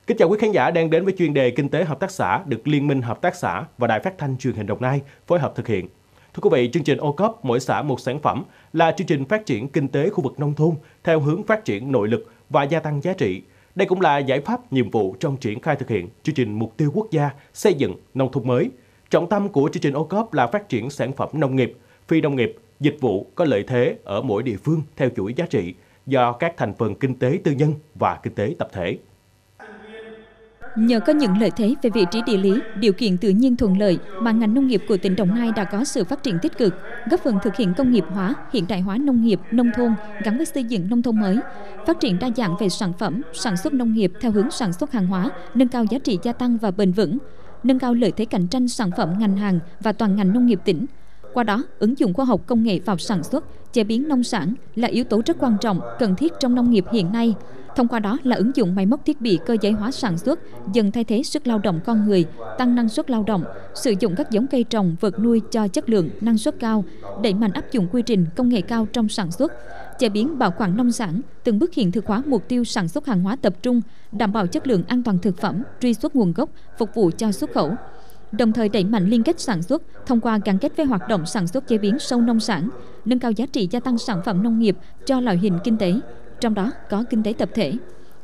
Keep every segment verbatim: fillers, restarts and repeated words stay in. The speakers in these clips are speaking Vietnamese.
Kính chào quý khán giả đang đến với chuyên đề Kinh tế Hợp tác xã được Liên minh Hợp tác xã và Đài Phát thanh Truyền hình Đồng Nai phối hợp thực hiện. Thưa quý vị, chương trình ô cốp mỗi xã một sản phẩm là chương trình phát triển kinh tế khu vực nông thôn theo hướng phát triển nội lực và gia tăng giá trị. Đây cũng là giải pháp nhiệm vụ trong triển khai thực hiện chương trình mục tiêu quốc gia xây dựng nông thôn mới. Trọng tâm của chương trình ô cốp là phát triển sản phẩm nông nghiệp, phi nông nghiệp, dịch vụ có lợi thế ở mỗi địa phương theo chuỗi giá trị do các thành phần kinh tế tư nhân và kinh tế tập thể. Nhờ có những lợi thế về vị trí địa lý, điều kiện tự nhiên thuận lợi mà ngành nông nghiệp của tỉnh Đồng Nai đã có sự phát triển tích cực, góp phần thực hiện công nghiệp hóa, hiện đại hóa nông nghiệp, nông thôn gắn với xây dựng nông thôn mới, phát triển đa dạng về sản phẩm, sản xuất nông nghiệp theo hướng sản xuất hàng hóa, nâng cao giá trị gia tăng và bền vững, nâng cao lợi thế cạnh tranh sản phẩm ngành hàng và toàn ngành nông nghiệp tỉnh. Qua đó, ứng dụng khoa học công nghệ vào sản xuất, chế biến nông sản là yếu tố rất quan trọng, cần thiết trong nông nghiệp hiện nay. Thông qua đó là ứng dụng máy móc thiết bị cơ giới hóa sản xuất, dần thay thế sức lao động con người, tăng năng suất lao động, sử dụng các giống cây trồng, vật nuôi cho chất lượng, năng suất cao, đẩy mạnh áp dụng quy trình công nghệ cao trong sản xuất, chế biến bảo quản nông sản, từng bước hiện thực hóa mục tiêu sản xuất hàng hóa tập trung, đảm bảo chất lượng an toàn thực phẩm, truy xuất nguồn gốc, phục vụ cho xuất khẩu. Đồng thời đẩy mạnh liên kết sản xuất thông qua gắn kết với hoạt động sản xuất chế biến sâu nông sản, nâng cao giá trị gia tăng sản phẩm nông nghiệp cho loại hình kinh tế, trong đó có kinh tế tập thể.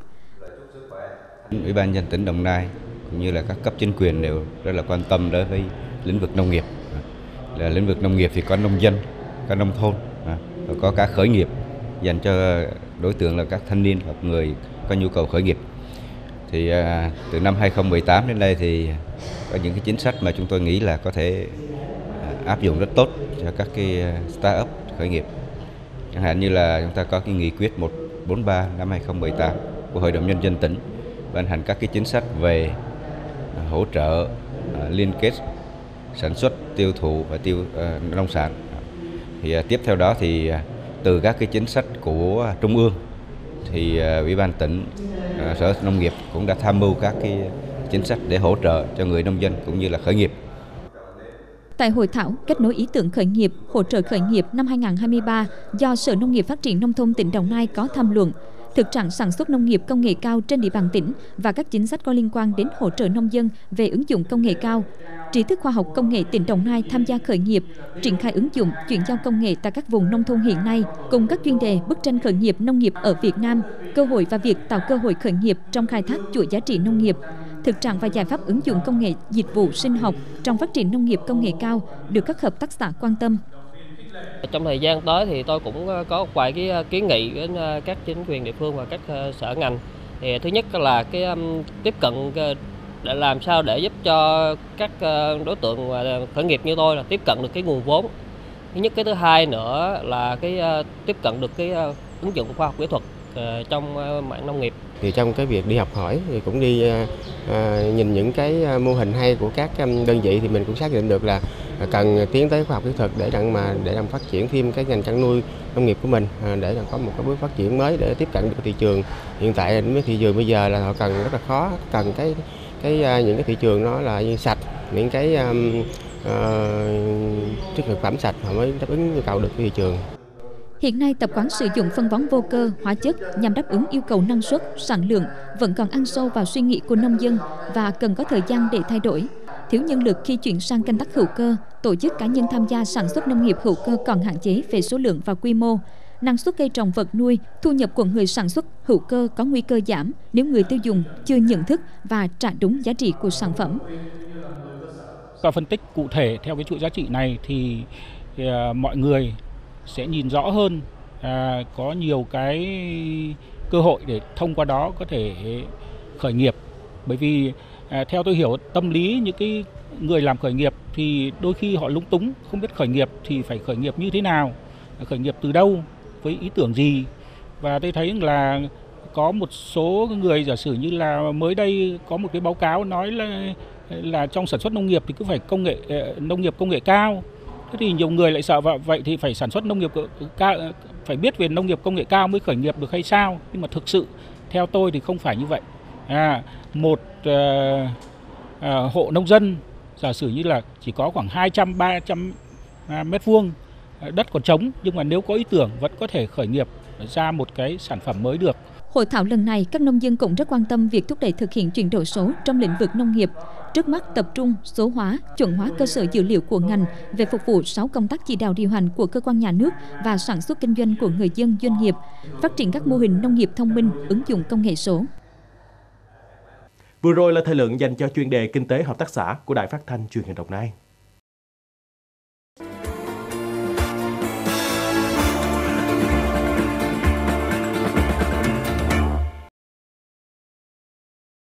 Ủy ban nhân dân tỉnh Đồng Nai cũng như là các cấp chính quyền đều rất là quan tâm đối với lĩnh vực nông nghiệp. Là lĩnh vực nông nghiệp thì có nông dân, có nông thôn, có cả khởi nghiệp dành cho đối tượng là các thanh niên hoặc người có nhu cầu khởi nghiệp. Thì từ năm hai không một tám đến đây thì có những cái chính sách mà chúng tôi nghĩ là có thể áp dụng rất tốt cho các cái start-up khởi nghiệp. Chẳng hạn như là chúng ta có cái nghị quyết một bốn ba năm hai không một tám của Hội đồng Nhân dân tỉnh ban hành các cái chính sách về hỗ trợ liên kết sản xuất, tiêu thụ và tiêu uh, nông sản. Thì uh, tiếp theo đó thì uh, từ các cái chính sách của Trung ương thì uh, Ủy ban tỉnh, uh, Sở Nông nghiệp cũng đã tham mưu các cái chính sách để hỗ trợ cho người nông dân cũng như là khởi nghiệp. Tại hội thảo kết nối ý tưởng khởi nghiệp, hỗ trợ khởi nghiệp năm hai không hai ba do Sở Nông nghiệp Phát triển Nông thôn tỉnh Đồng Nai có tham luận, thực trạng sản xuất nông nghiệp công nghệ cao trên địa bàn tỉnh và các chính sách có liên quan đến hỗ trợ nông dân về ứng dụng công nghệ cao, trí thức khoa học công nghệ tỉnh Đồng Nai tham gia khởi nghiệp, triển khai ứng dụng chuyển giao công nghệ tại các vùng nông thôn hiện nay, cùng các chuyên đề bức tranh khởi nghiệp nông nghiệp ở Việt Nam, cơ hội và việc tạo cơ hội khởi nghiệp trong khai thác chuỗi giá trị nông nghiệp, thực trạng và giải pháp ứng dụng công nghệ dịch vụ sinh học trong phát triển nông nghiệp công nghệ cao được các hợp tác xã quan tâm. Trong thời gian tới thì tôi cũng có một vài cái kiến nghị đến các chính quyền địa phương và các sở ngành. Thì thứ nhất là cái tiếp cận để làm sao để giúp cho các đối tượng khởi nghiệp như tôi là tiếp cận được cái nguồn vốn. Thứ nhất, cái thứ hai nữa là cái tiếp cận được cái ứng dụng khoa học kỹ thuật trong mảng nông nghiệp. Thì trong cái việc đi học hỏi thì cũng đi à, nhìn những cái mô hình hay của các đơn vị thì mình cũng xác định được là cần tiến tới khoa học kỹ thuật để rằng mà để làm phát triển thêm cái ngành chăn nuôi nông nghiệp của mình, à, để có một cái bước phát triển mới để tiếp cận được thị trường. Hiện tại đến với thị trường bây giờ là họ cần rất là khó, cần cái cái những cái thị trường nó là sạch, những cái um, uh, thực phẩm sạch họ mới đáp ứng nhu cầu được thị trường. Hiện nay, tập quán sử dụng phân bón vô cơ, hóa chất nhằm đáp ứng yêu cầu năng suất, sản lượng vẫn còn ăn sâu vào suy nghĩ của nông dân và cần có thời gian để thay đổi. Thiếu nhân lực khi chuyển sang canh tác hữu cơ, tổ chức cá nhân tham gia sản xuất nông nghiệp hữu cơ còn hạn chế về số lượng và quy mô. Năng suất cây trồng vật nuôi, thu nhập của người sản xuất hữu cơ có nguy cơ giảm nếu người tiêu dùng chưa nhận thức và trả đúng giá trị của sản phẩm. Qua phân tích cụ thể theo cái chuỗi giá trị này thì, thì uh, mọi người sẽ nhìn rõ hơn, à, có nhiều cái cơ hội để thông qua đó có thể khởi nghiệp. Bởi vì à, theo tôi hiểu tâm lý những cái người làm khởi nghiệp thì đôi khi họ lúng túng, không biết khởi nghiệp thì phải khởi nghiệp như thế nào, khởi nghiệp từ đâu, với ý tưởng gì. Và tôi thấy là có một số người giả sử như là mới đây có một cái báo cáo nói là là trong sản xuất nông nghiệp thì cứ phải công nghệ nông nghiệp công nghệ cao. Thế thì nhiều người lại sợ vậy thì phải sản xuất nông nghiệp cao, phải biết về nông nghiệp công nghệ cao mới khởi nghiệp được hay sao? Nhưng mà thực sự theo tôi thì không phải như vậy. À, một uh, uh, hộ nông dân giả sử như là chỉ có khoảng hai trăm ba trăm mét vuông đất còn trống, nhưng mà nếu có ý tưởng vẫn có thể khởi nghiệp ra một cái sản phẩm mới được. Hội thảo lần này, các nông dân cũng rất quan tâm việc thúc đẩy thực hiện chuyển đổi số trong lĩnh vực nông nghiệp. Trước mắt tập trung số hóa, chuẩn hóa cơ sở dữ liệu của ngành về phục vụ sáu công tác chỉ đạo điều hành của cơ quan nhà nước và sản xuất kinh doanh của người dân doanh nghiệp, phát triển các mô hình nông nghiệp thông minh, ứng dụng công nghệ số. Vừa rồi là thời lượng dành cho chuyên đề Kinh tế hợp tác xã của Đài Phát thanh Truyền hình Đồng Nai.